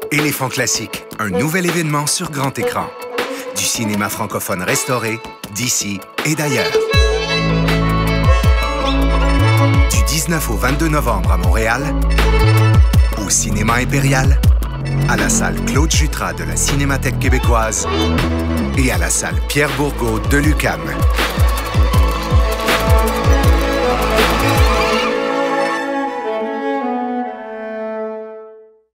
Éléphant Classique, un nouvel événement sur grand écran. Du cinéma francophone restauré, d'ici et d'ailleurs. Du 19 au 22 novembre à Montréal, au Cinéma Impérial, à la salle Claude Jutras de la Cinémathèque québécoise et à la salle Pierre Bourgault de l'UQAM.